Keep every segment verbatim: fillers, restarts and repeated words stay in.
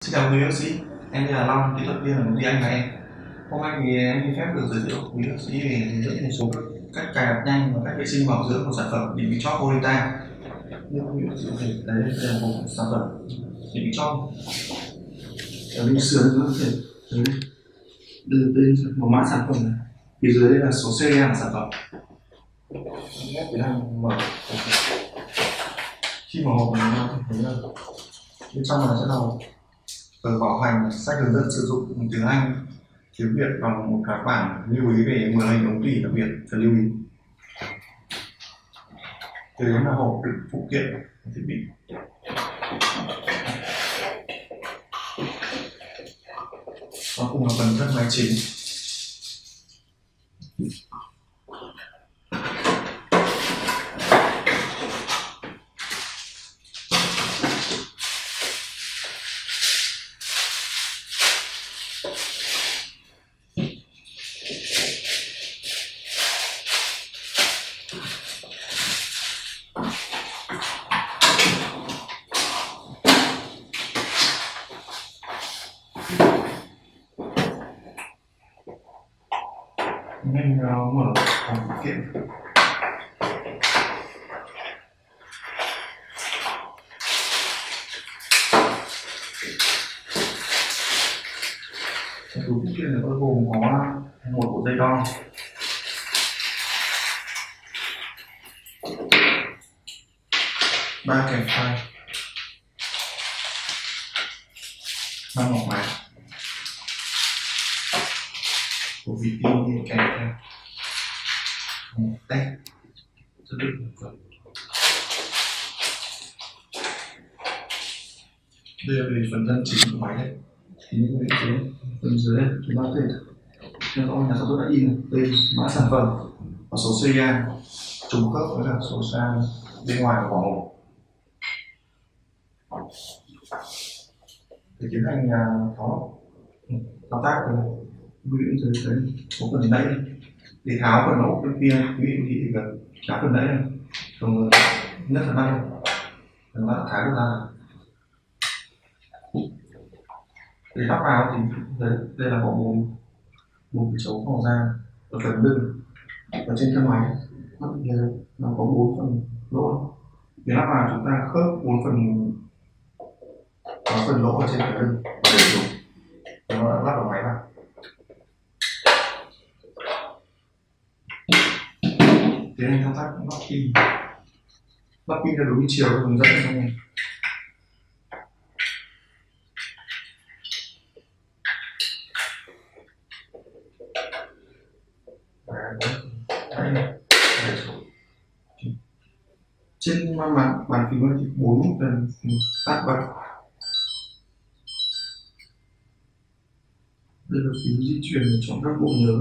Xin chào quý bác sĩ, em tên là Long, kỹ thuật viên ở công ty Anh và Em. Hôm nay thì em xin phép được giới thiệu quý bác sĩ về hướng dẫn một số các cách cài đặt nhanh và cách vệ sinh bảo dưỡng của sản phẩm định vị chóp Volita. Như quý bác sĩ có thể thấy, đây là một sản phẩm định vị chóp. Ở bên sườn nó có thể thấy đưa tên một mã sản phẩm này. Phía dưới đây là số serial của sản phẩm. Em tiến hành mở. Khi mở hộp này nó thấy là bên trong này sẽ là tờ bảo hành, sách hướng dẫn sử dụng bằng tiếng Anh, tiếng Việt và một các bản lưu ý về màn hình ống tủy đặc biệt cần lưu ý. Từ đến là hộp đựng phụ kiện của thiết bị. Và cùng là phần thân máy chính. Nên uh, mở hộp phụ kiện. Trong túi phụ kiện nó gồm có một bộ dây đo, ba kẹp phay, ba mỏng máy, của vị pin đi kèm theo một test rất đựng một phần. Đây là về phần thân chính của máy đấy. Thì như quý vị thấy phần dưới đây chúng ta có thể theo dõi nhà sản xuất đã in tên mã sản phẩm và số serial trùng khớp với cả số sang bên ngoài của vỏ hộp. Để tiến hành tháo thao tác thì quý vị cũng thấy có phần đáy để tháo phần ốc bên kia, quý vị thì cần tháo phần đáy này, thường nhất là năm phần bắt tháo được ra. Để lắp vào thì đây, đây là bộ bốn bốn cái chấu màu da ở phần lưng và trên thân máy nó có bốn phần lỗ. Để lắp vào chúng ta khớp bốn phần có phần lỗ ở trên phần lưng và để dùng nó đã lắp vào máy vào. Tiến hành thao tác lắp pin. Lắp pin là đúng chiều hướng dẫn trong này. Trên màn bàn phím thì bốn lần tắt bật. Đây là phím di chuyển để chọn các bộ nhớ.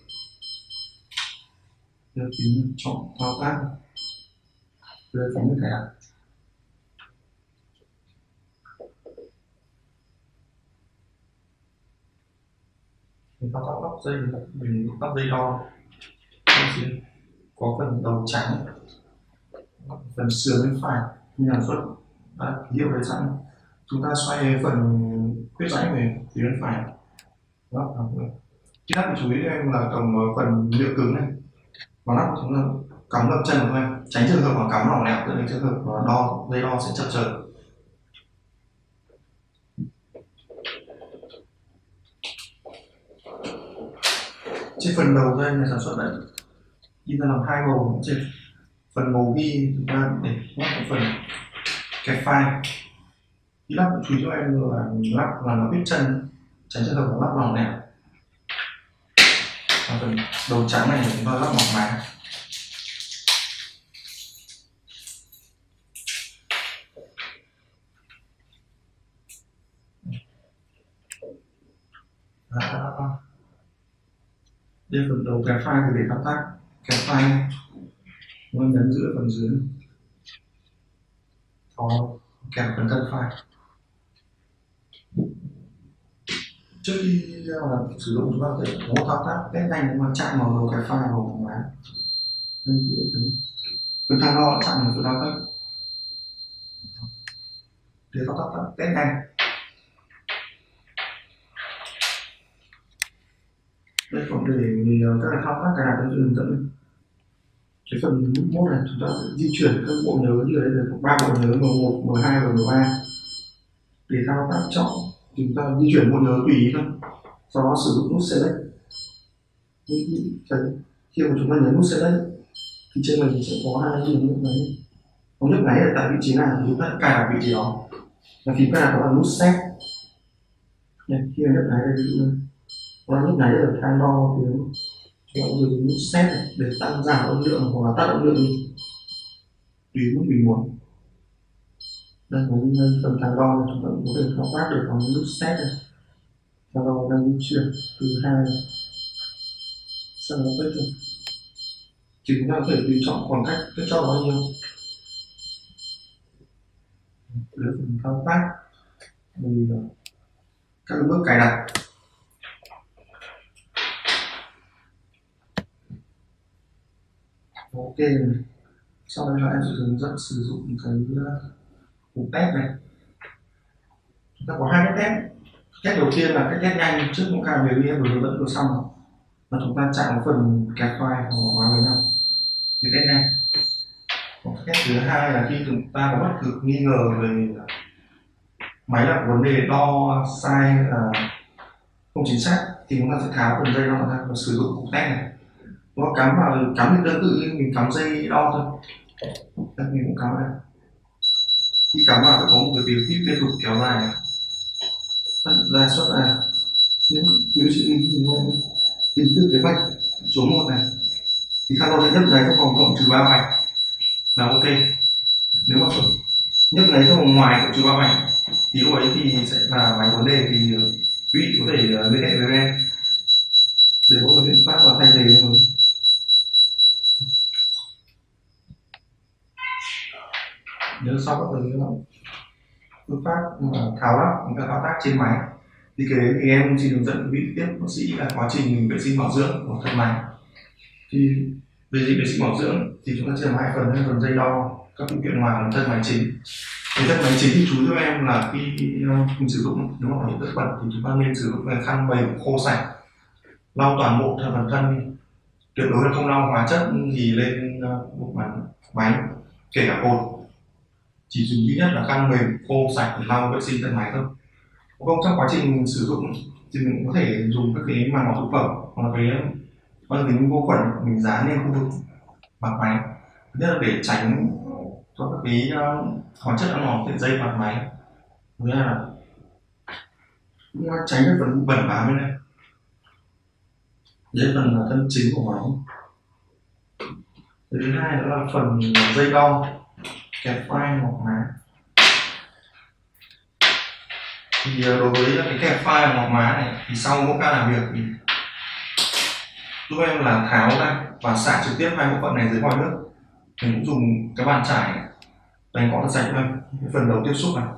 Đây là phím chọn thao tác. Đây là phím cài đặt. Mình thao tác lắp dây, mình lắp dây đo. Có phần đầu trắng, phần sườn bên phải như là xuất đã ký hiệu đấy sẵn. Chúng ta xoay phần quyết rãnh về phía bên phải. Đó, khi lắp thì chú ý em là cầm phần nhựa cứng này, mà lắp chúng ta cắm vào chân của em, tránh trường hợp mà cắm lỏng lẻo dẫn đến trường hợp mà đo dây đo sẽ chập chờn. Trên phần đầu dây này sản xuất đấy in ra làm hai màu. Trên phần màu ghi chúng ta để lắp cái phần kẹp phay. Khi lắp chú ý cho em là lắp là nó biết chân, tránh trường hợp lắp lỏng lẻo. Và phần đầu trắng này chúng ta lắp mỏng máy. Đây là phần đầu kẹp phay thì để thao tác kẹp phay này. Chúng ta nhấn giữa phần dưới có kẹp phần thân phay. Trước khi uh, sử dụng chúng ta có thể có thao tác test nhanh mà chạm vào đầu kẹp phay vào máy. Phần thang đo chạm vào phần thao tác để thao tác test nhanh. Đây còn để các cái thao tác cài đặt cho hướng dẫn. Cái phần mode này chúng ta sẽ di chuyển các bộ nhớ như đây là ba bộ nhớ M một, M hai và M ba. Để thao tác chọn chúng ta di chuyển bộ nhớ tùy ý thôi, sau đó sử dụng nút select. Khi mà chúng ta nhấn nút select thì trên này sẽ có hai nhấn nhấp nháy. Có nhấp nháy ở tại vị trí nào thì chúng ta cài đặt vị trí đó. Và khi cài đặt đó là nút set. Đây, khi mà nhấp nháy đây ví dụ nó nhấp nháy ở thang đo thì chúng ta dùng nút set để tăng giảm âm lượng hoặc là tắt âm lượng đi tùy mức mình muốn. Đây là phần thang đo này chúng ta có thể thao tác được bằng nút set này. Thang đo đang di chuyển từ hai sang nó kết thúc. Chúng ta có thể tùy chọn khoảng cách kết cho bao nhiêu. Để phần thao tác thì các bước cài đặt. Ok, sau đây là em sẽ hướng dẫn sử dụng cái cục test này. Chúng ta có hai cách test. Cách đầu tiên là cách test nhanh trước những cái việc em vừa hướng dẫn vừa xong rồi. Và chúng ta chạm vào phần kẹp file hoặc hóa với nhau thì test nhanh. Còn cách thứ hai là khi chúng ta có bất cứ nghi ngờ về máy là vấn đề đo sai là không chính xác thì chúng ta sẽ tháo phần dây đo ra và sử dụng cục test này. Nó cắm vào cắm thì tương tự như mình cắm dây đo thôi. Đây mình cũng cắm này. Khi cắm vào sẽ có một cái tiếng kíp liên tục kéo dài này. Ra suất là những biểu sự tính từ cái vạch số một này thì khăn sẽ nhấp nháy trong vòng cộng trừ ba vạch là ok. Nếu mà nhấp nháy trong vòng ngoài cộng trừ ba vạch thì lúc ấy thì sẽ là máy vấn đề thì quý vị có thể liên hệ với em để có cái biện pháp và thay thế rồi. Nhớ sau các thứ phương pháp tháo lắp chúng ta thao tác trên máy thì cái đấy thì em chỉ hướng dẫn quý vị tiếp bác sĩ là quá trình mình vệ sinh bảo dưỡng của thân máy. Thì về vệ sinh bảo dưỡng thì chúng ta chia làm hai phần, phần dây đo các phụ kiện ngoài thân máy chính. Cái thân máy chính thì chú giúp em là khi mình sử dụng nếu mà có những vết bẩn thì chúng ta nên sử dụng khăn mềm khô sạch lau toàn bộ thân phần thân đi, tuyệt đối là không lau hóa chất gì lên bộ máy kể cả cột, chỉ dùng duy nhất là khăn mềm khô sạch để lau vệ sinh thân máy thôi. Không, trong quá trình sử dụng thì mình có thể dùng các cái màng bọc thực phẩm hoặc là cái băng dính vô khuẩn mình dán lên khu vực mặt máy, thứ nhất là để tránh cho các cái hóa chất ăn mòn trên dây mặt máy, thứ hai là tránh cái phần bẩn bám bên này. Đây phần là thân chính của máy. Thứ hai đó là phần dây đo kẹp file hoặc má. Thì đối với cái kẹp file hoặc má này thì sau mỗi ca làm việc thì giúp em là tháo ra và xả trực tiếp hai bộ phận này dưới vòi nước. Mình cũng dùng cái bàn chải đánh gọn sạch lên cái phần đầu tiếp xúc này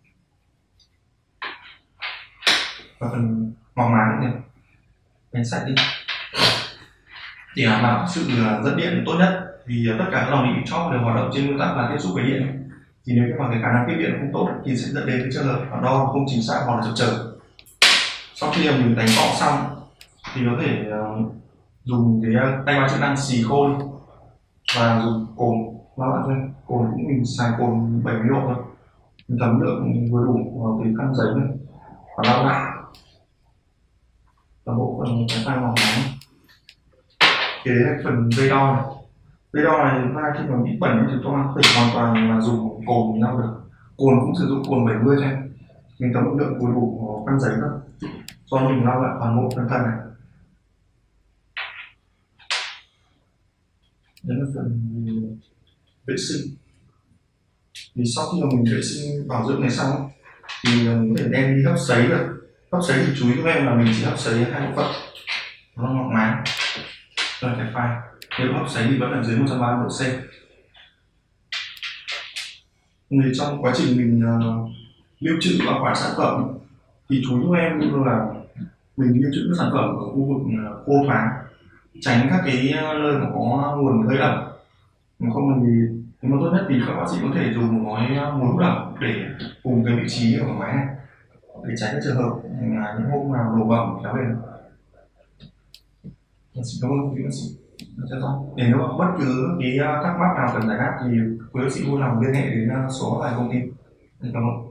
và phần mỏng má này đánh sạch đi để đảm bảo sự dẫn điện tốt nhất, vì tất cả các lò bị chóp đều hoạt động trên nguyên tắc là tiếp xúc với điện. Thì nếu mà cái khả năng tiếp điện không tốt thì sẽ dẫn đến cái trường hợp đo không chính xác hoặc là chập chờn. Sau khi mình đánh gọn xong thì có thể uh, dùng cái tay ba chức năng xì khôi và dùng cồn bao bạn thôi. Cồn cũng mình xài cồn bảy mươi độ thôi, mình thấm lượng vừa đủ vào cái khăn giấy này và lau lại toàn bộ phần cái tay mỏng máy. Cái đấy là phần dây đo này. Dây đo này chúng ta khi mà bị bẩn thì chúng ta có thể hoàn toàn là dùng cồn lau được. Cồn cũng sử dụng cồn bảy mươi thôi, mình thấm lượng vừa đủ vào khăn giấy thôi, cho mình lau lại toàn bộ phần thân này. Đấy là phần vệ sinh. Thì sau khi mà mình vệ sinh bảo dưỡng này xong thì mình có thể đem đi hấp sấy được. Hấp sấy thì chú ý giúp em là mình chỉ hấp sấy hai bộ phận, nó ngọc máy rồi cái file. Nếu hấp sấy thì vẫn là dưới một trăm ba mươi độ C. Thì trong quá trình mình uh, lưu trữ bảo quản sản phẩm thì chú giúp em là mình lưu trữ sản phẩm ở khu vực uh, khô thoáng, tránh các cái nơi mà có nguồn hơi ẩm. Không thì nếu mà tốt nhất thì các bác sĩ có thể dùng một gói muối hút ẩm để cùng cái vị trí của máy này để tránh cái trường hợp là những hôm nào đổ bẩn kéo về. Xin cảm ơn quý bác sĩ. Để nếu mà bất cứ cái thắc mắc nào cần giải đáp thì quý bác sĩ vui lòng liên hệ đến số hotline công ty. Cảm ơn.